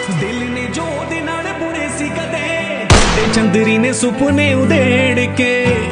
दिल ने जो दे नाल बुने सी कदे ते चंदरी ने सुपने उदेड़ के